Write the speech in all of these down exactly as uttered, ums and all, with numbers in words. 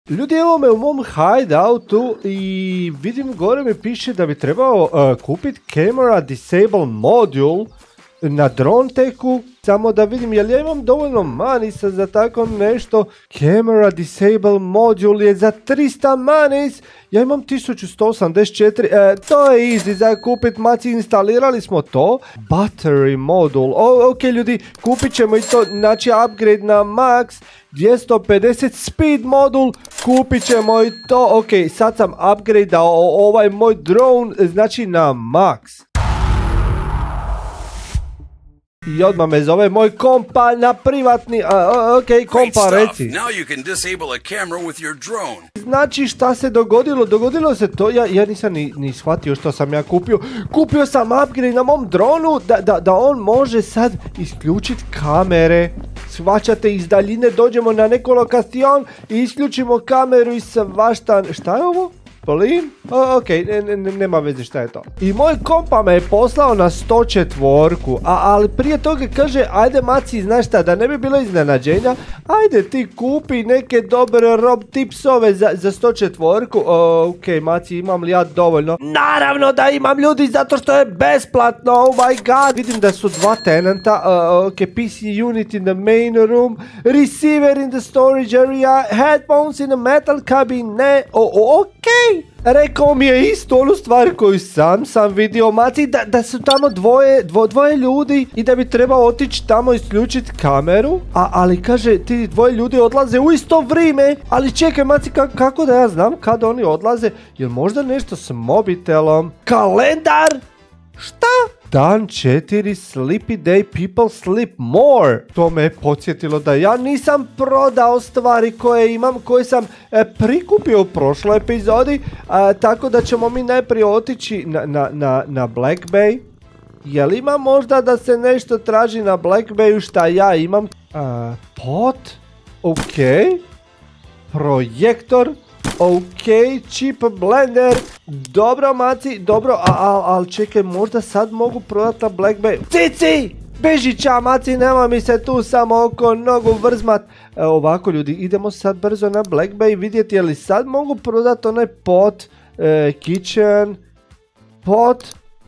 Ljudi, evo me u mom hideoutu i vidim gore mi piše da bi trebao uh, kupiti camera disable module na DroneTechu, samo da vidim jel ja imam dovoljno manisa za tako nešto. Camera disable module je za tristo manis, ja imam tisuću sto osamdeset četiri, e, to je easy za kupit, maci, instalirali smo to. Battery module, o, ok ljudi, kupit ćemo i to, znači upgrade na max. dvjesto pedeset speed modul, kupit ćemo i to, ok, sad sam upgradeao ovaj moj drone, znači na max. I odmah me zove moj kompa na privatni, uh, ok, kompa reci. Now you can disable a camera with your drone. Znači šta se dogodilo? Dogodilo se to, ja, ja nisam ni, ni shvatio što sam ja kupio. Kupio sam upgrade na mom dronu da, da, da on može sad isključiti kamere. Shvaćate, iz daljine dođemo na neko lokacion i isključimo kameru i svašta. Šta je ovo? Plin? O, ok, ne, ne, nema veze šta je to. I moj kompa me je poslao na sto četvorku, a, ali prije toga kaže, ajde maci, znaš šta, da ne bi bilo iznenađenja, ajde ti kupi neke dobre rob tipsove za, za sto četvorku. O, ok, maci, imam li ja dovoljno? Naravno da imam ljudi, zato što je besplatno, oh my god. Vidim da su dva tenanta, uh, ok, P C unit in the main room, receiver in the storage area, headphones in the metal cabinet, o, o, ok. Rekao mi je isto onu stvar koju sam sam vidio, maci, da, da su tamo dvoje, dvo, dvoje ljudi i da bi trebao otići tamo isključiti kameru, a, ali kaže ti dvoje ljudi odlaze u isto vrijeme, ali čekaj maci, kako, kako da ja znam kada oni odlaze, jel možda nešto s mobitelom? Kalendar? Šta? Dan četiri, sleepy day, people sleep more. To me je podsjetilo da ja nisam prodao stvari koje imam, koje sam e, prikupio u prošloj epizodi, a, tako da ćemo mi najprije otići na, na, na, na Black Bay. Jel ima možda da se nešto traži na Black Bayu šta ja imam? A, pot? Ok. Projektor? Ok, chip blender. Dobro maci, dobro, ali al, čekaj, možda sad mogu prodati na Black Bay. Cici! Beži ča maci, nema mi se tu samo oko nogu vrzmat. E, ovako ljudi, idemo sad brzo na Black Bay vidjeti je li sad mogu prodati onaj pot, e, kitchen, pot,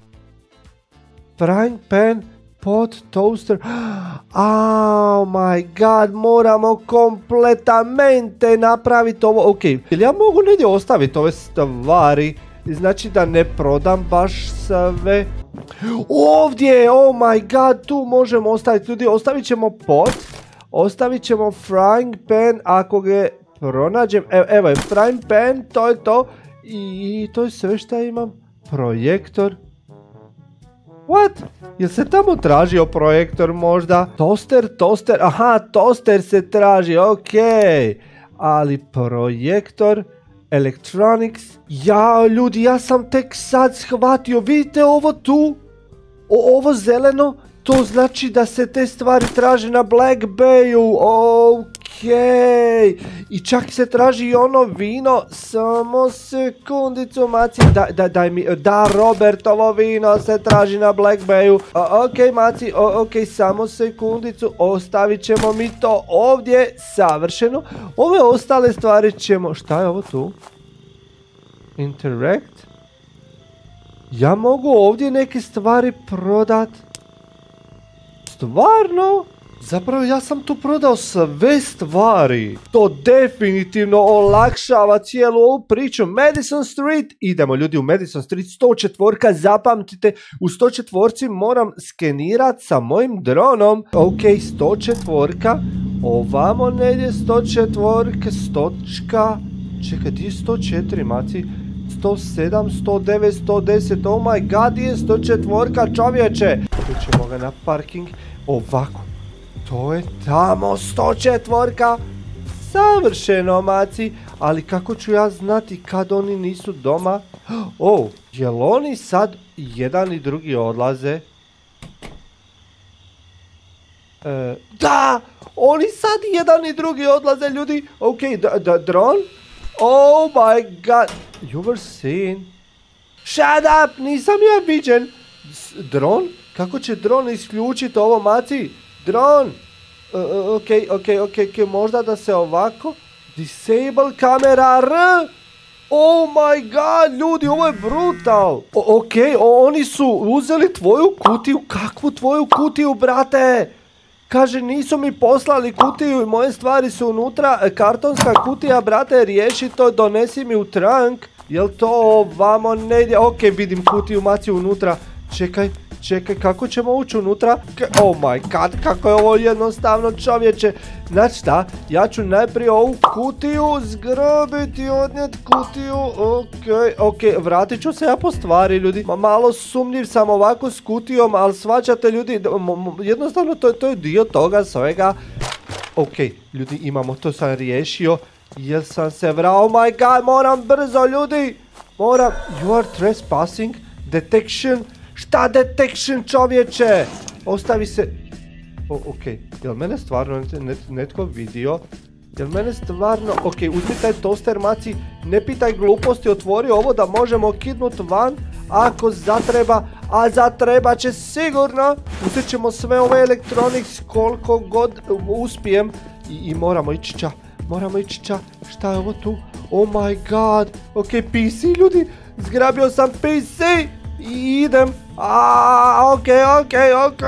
frying pan, pot, toaster. Oh my god, moramo kompletamente napraviti ovo. Ok, ili ja mogu negdje ostaviti ove stvari, znači da ne prodam baš sve. Ovdje, oh my god, tu možemo ostaviti, ljudi, ostavit ćemo pot, ostavit ćemo frying pan ako ga pronađem. Evo, evo je frying pan, to je to i to je sve što imam. Projektor. What? Jel se tamo tražio projektor možda? Toster, toster, aha, toster se traži, ok. Ali projektor, electronics, ja ljudi, ja sam tek sad shvatio, vidite ovo tu? O, ovo zeleno, to znači da se te stvari traže na Black Bayu, ok. I čak se traži i ono vino, samo sekundicu maci, da, da, daj mi, da Robertovo vino se traži na Black Bayu, o, ok maci, o, ok, samo sekundicu, ostavit ćemo mi to ovdje, savršeno, ove ostale stvari ćemo, šta je ovo tu? Interact? Ja mogu ovdje neke stvari prodat? Stvarno? Zapravo ja sam tu prodao sve stvari. To definitivno olakšava cijelu ovu priču. Madison Street. Idemo ljudi u Madison Street. sto četvorka, zapamtite. U sto četvorci moram skenirati sa mojim dronom. Ok, sto četvorka. Ovamo negdje sto četvorka. Stočka. Čekaj, di je sto četiri maci? sto sedam, sto devet, sto deset. Oh my god, di je sto četvorka čovječe. Tu ćemo ga na parking. Ovako. To je tamo sto četvorka. Savršeno maci. Ali kako ću ja znati kad oni nisu doma? Oh, jel oni sad jedan i drugi odlaze? E, da! Oni sad jedan i drugi odlaze ljudi. Ok, da, da, dron? Oh my god. You were seen. Shut up! Nisam ja viđen. Dron? Kako će dron isključiti ovo maci? Dron! Uh, ok, ok, ok, ok, možda da se ovako... Disable kamera R. Oh my god, ljudi, ovo je brutal. O, ok, o, oni su uzeli tvoju kutiju. Kakvu tvoju kutiju, brate? Kaže, nisu mi poslali kutiju i moje stvari su unutra. Kartonska kutija, brate, riješi to, donesi mi u trunk. Jel to vamo ne ide? Ok, vidim kutiju, maci unutra. Čekaj, čekaj, kako ćemo ući unutra? Oh my god, kako je ovo jednostavno, čovječe. Znači šta, ja ću najprije ovu kutiju zgrabiti, odnijet kutiju. Ok, ok, vratit ću se ja po stvari, ljudi. Ma malo sumnjiv sam ovako s kutijom, ali svačate, ljudi, jednostavno to, to je dio toga svega. Ok, ljudi, imamo, to sam riješio. Jel sam se vrao, oh my god, moram brzo, ljudi. Moram, you are trespassing, detection. Šta detection, čovječe? Ostavi se... O, ok, jel mene stvarno net, netko vidio? Jel mene stvarno... Ok, uzmi taj toster, maci, ne pitaj gluposti, otvori ovo da možemo kidnut van ako zatreba, a zatreba će sigurno. Uzet ćemo sve ove elektroniks koliko god uspijem i, i moramo ići ča, moramo ići ča. Šta je ovo tu? Oh my god, ok, P C, ljudi, zgrabio sam P C i idem. A, ok, ok, ok.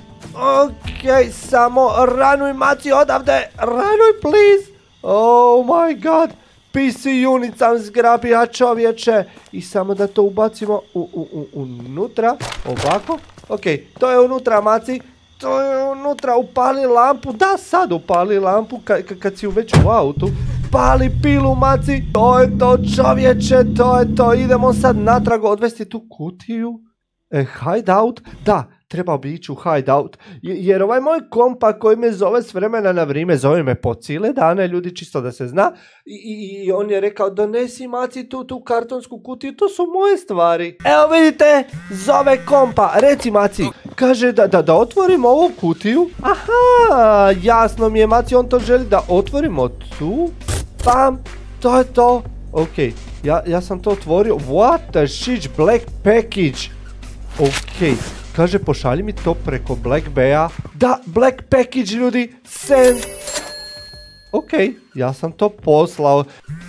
Ok, samo ranuj, maci, odavde. Ranuj, please. Oh my god. P C unit sam zgrabio, čovječe. I samo da to ubacimo u, u, u, unutra. Ovako. Ok, to je unutra, maci. To je unutra, upali lampu. Da, sad upali lampu ka, ka, kad si već u autu. Pali pilu, maci. To je to, čovječe, to je to. Idemo sad natrag odvesti tu kutiju. E, hideout? Da, trebao bi ići u hideout. Jer ovaj moj kompa koji me zove s vremena na vrijeme, zove me po cijele dane, ljudi, čisto da se zna. I, i, i on je rekao, donesi, maci, tu, tu kartonsku kutiju, to su moje stvari. Evo vidite, zove kompa, reci, maci. Kaže da, da, da otvorimo ovu kutiju. Aha, jasno mi je, maci, on to želi da otvorimo tu. Pam, to je to. Ok, ja, ja sam to otvorio. What the shit, black package. Ok, kaže pošalji mi to preko Black Baya. Da, Black Package, ljudi, send. Ok, ja sam to poslao.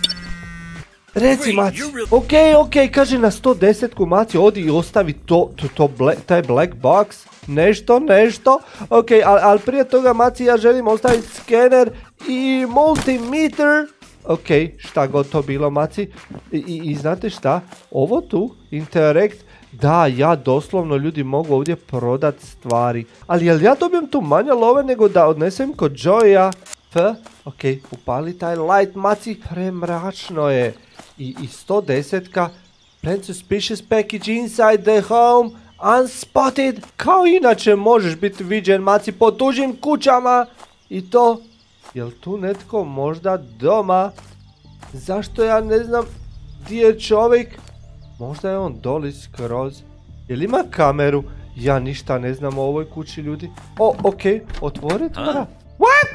Reci, maci. Ok, ok, kaže na sto deset maci, odi i ostavi to, to, to black, taj Black Box. Nešto, nešto. Ok, ali al prije toga, maci, ja želim ostaviti skener i multimeter. Ok, šta god to bilo, maci. I, i, i znate šta? Ovo tu, Interact. Da, ja doslovno, ljudi, mogu ovdje prodat stvari. Ali jel ja dobijem tu manje love nego da odnesem kod Joya? F, ok, upali taj light, maci, premračno je. I, i sto desetka, plant suspicious package inside the home, unspotted. Kao inače možeš biti viđen, maci, po tuđim kućama. I to, jel tu netko možda doma? Zašto ja ne znam gdje je čovjek? Možda je on doli skroz. Jel ima kameru? Ja ništa ne znam o ovoj kući, ljudi. O, ok, otvori tvora. What?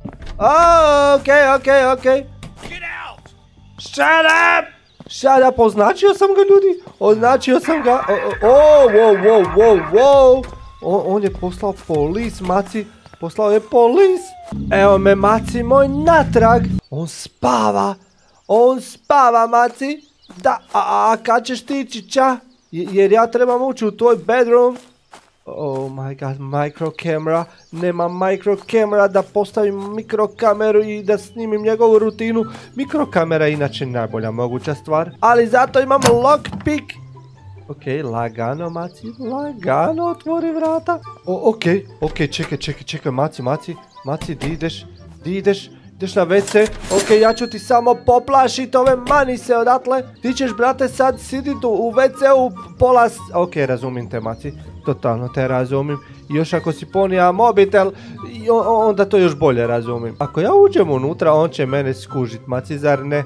Oh, ok, ok, ok. Get out! Shut up! Shut up, označio sam ga, ljudi. Označio sam ga. O, o, wow, wow, wow, wow. On, on je poslao polis, maci. Poslao je polis. Evo me, maci, moj natrag. On spava. On spava, maci. Da, a, a kad ćeš ti ići, ča? Jer ja trebam ući u tvoj bedroom. Oh my god, micro camera. Nema micro camera da postavim mikrokameru i da snimim njegovu rutinu. Mikrokamera je inače najbolja moguća stvar. Ali zato imam lockpick. Ok, lagano, maci, lagano otvori vrata. O, ok, ok, čekaj, čekaj, čekaj, maci, maci, maci, di ideš, di ideš? Ideš na ve ce, ok, ja ću ti samo poplašit ove manise odatle. Ti ćeš, brate, sad sidit u ve ce-u pola... Ok, razumijem te, maci, totalno te razumijem. I još ako si ponija mobitel, onda to još bolje razumijem. Ako ja uđem unutra, on će mene skužit, maci, zar ne? E,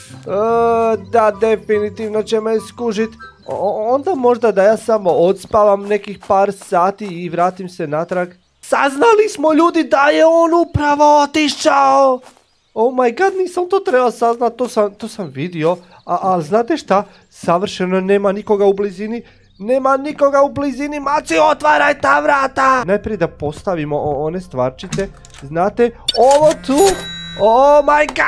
da, definitivno će me skužit. O, onda možda da ja samo odspavam nekih par sati i vratim se natrag. Saznali smo, ljudi, da je on upravo otišao. Oh my god, nisam to trebao saznat, to sam, to sam vidio. A, ali znate šta, savršeno nema nikoga u blizini. Nema nikoga u blizini, maci, otvaraj ta vrata. Najprije da postavimo one stvarčice. Znate, ovo tu. Oh my god.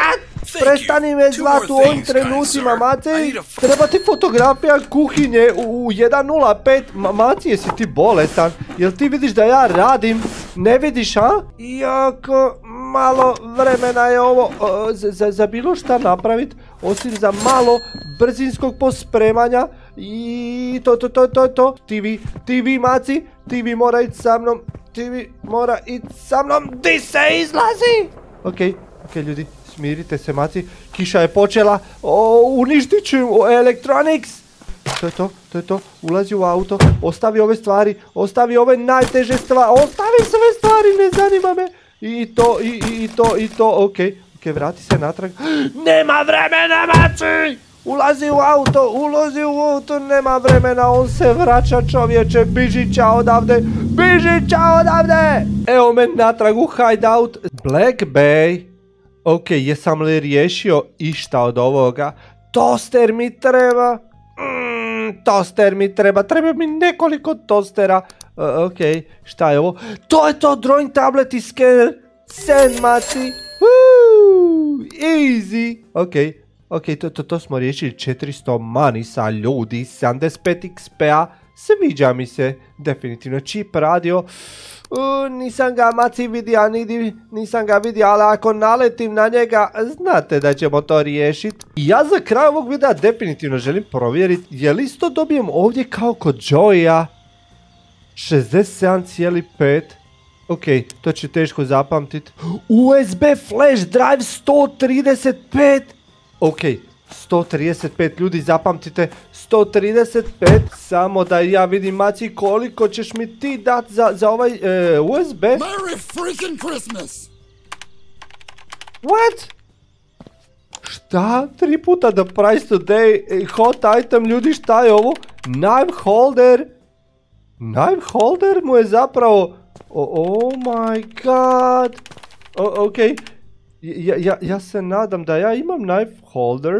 Prestani me zvat u ovim trenucima, Maci. Treba ti fotografija kuhinje u jedan nula pet. Maci, jesi ti bolestan? Jel ti vidiš da ja radim? Ne vidiš, a? Jako malo vremena je ovo za bilo šta napraviti, osim za malo brzinskog pospremanja. I to, to, to, to, to. Ti vi, ti vi, Maci, ti vi mora ići sa mnom. Ti vi mora ići sa mnom. Di se izlazi? Okej, okej ljudi, smirite se, Maci. Kiša je počela. Uništit ću Electronics. To je to, to je to. Ulazi u auto. Ostavi ove stvari. Ostavi ove najteže stvari. Ostavi sve stvari, ne zanima me. I to, i, i, i to, i to. Okej, okej, vrati se natrag. Nema vremena, Maci! Ulazi u auto, ulazi u auto, nema vremena, on se vraća, čovječe, biži čao odavde, biži čao odavde! Evo me natrag u hideout. Black Bay. Ok, jesam li riješio išta od ovoga? Toster mi treba. Mm, toster mi treba, treba mi nekoliko tostera. Uh, ok, šta je ovo? To je to, drawing tablet i scanner. Send, Maci. Woo, easy. Ok. Ok, to, to, to smo riješili. Četiristo manisa, ljudi, sedamdeset pet iks pe-a, sviđa mi se, definitivno. Čip radio, uh, nisam ga, Maci, vidio, nidi, nisam ga vidio, ali ako naletim na njega, znate da ćemo to riješiti. Ja za kraj ovog videa definitivno želim provjeriti, je li isto dobijem ovdje kao kod Joey-a šezdeset sedam zarez pet. Ok, to će teško zapamtiti. U es be flash drive sto trideset pet. Ok, sto trideset pet, ljudi, zapamtite, sto trideset pet, samo da ja vidim, Maci, koliko ćeš mi ti dat za, za ovaj e, u es be? Merry freaking Christmas! What? Šta? Tri puta the price today, hot item, ljudi, šta je ovo? Knife holder? Knife holder mu je zapravo, oh, oh my god, o, ok. Ja, ja, ja se nadam da ja imam knife holder.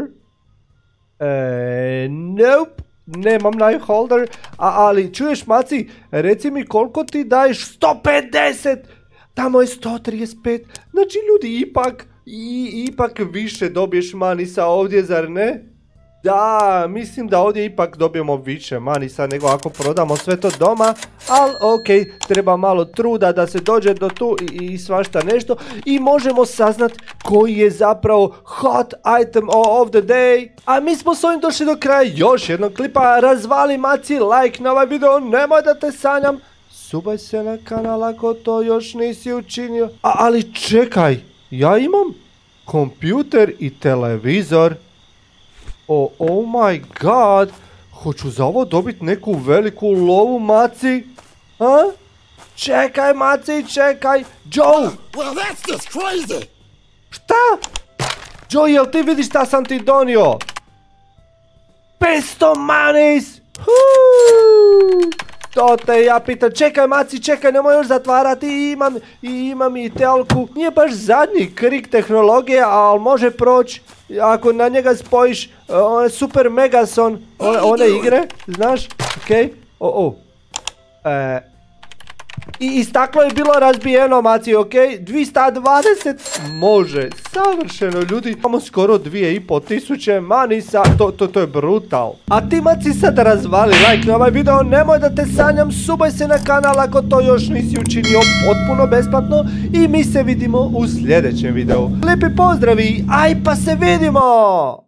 E, nope, nemam knife holder. A, ali čuješ, Maci, reci mi koliko ti daješ? sto pedeset! Tamo je sto trideset pet. Znači, ljudi, ipak, i, ipak više dobiješ manisa ovdje, zar ne? Da, mislim da ovdje ipak dobijemo više manisa nego ako prodamo sve to doma. Ali ok, treba malo truda da se dođe do tu i, i svašta nešto. I možemo saznat koji je zapravo hot item of the day. A mi smo s ovim došli do kraja još jednog klipa. Razvali, Maci, like na ovaj video, nemoj da te sanjam. Subaj se na kanal ako to još nisi učinio. A, ali čekaj, ja imam kompjuter i televizor. Oh, oh my god, hoću za ovo dobiti neku veliku lovu, Maci? A? Čekaj, Maci, čekaj, Joe! Well, that's just crazy! Šta? Joe, jel ti vidiš šta sam ti donio? petsto manis! Huuu! To te ja pitam, čekaj, Maci, čekaj, nemoj još zatvarati, imam, imam i telku. Nije baš zadnji krik tehnologije, ali može proći. Ako na njega spojiš uh, Super Megason, one, one igre, znaš, okej, o, o. E, I i staklo je bilo razbijeno, Maci, okej, dvjesto dvadeset, može, savršeno, ljudi. Imamo skoro dvije i pol tisuće manisa, to, to, to je brutal. A ti, Maci, sad razvali like na ovaj video, nemoj da te sanjam, subaj se na kanal ako to još nisi učinio, potpuno besplatno. I mi se vidimo u sljedećem videu. Lijepi pozdravi, aj pa se vidimo!